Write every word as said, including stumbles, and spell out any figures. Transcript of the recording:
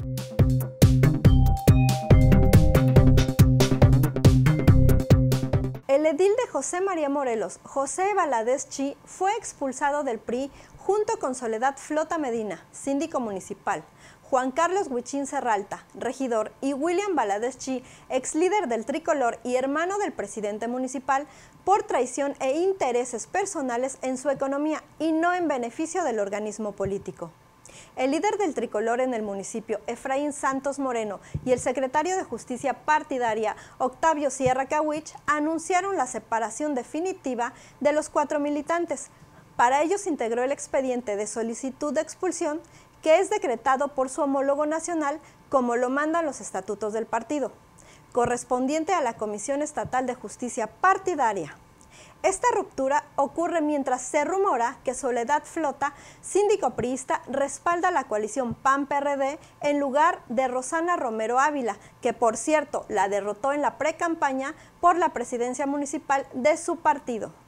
El edil de José María Morelos, José Valadez Chi, fue expulsado del P R I junto con Soledad Flota Medina, síndico municipal, Juan Carlos Huichín Serralta, regidor, y William Valadez Chi, ex líder del Tricolor y hermano del presidente municipal, por traición e intereses personales en su economía y no en beneficio del organismo político. El líder del Tricolor en el municipio, Efraín Santos Moreno, y el secretario de Justicia Partidaria, Octavio Sierra Cawich, anunciaron la separación definitiva de los cuatro militantes. Para ello se integró el expediente de solicitud de expulsión, que es decretado por su homólogo nacional, como lo mandan los estatutos del partido, correspondiente a la Comisión Estatal de Justicia Partidaria. Esta ruptura ocurre mientras se rumora que Soledad Flota, síndico priista, respalda la coalición P A N P R D en lugar de Rosana Romero Ávila, que por cierto la derrotó en la precampaña por la presidencia municipal de su partido.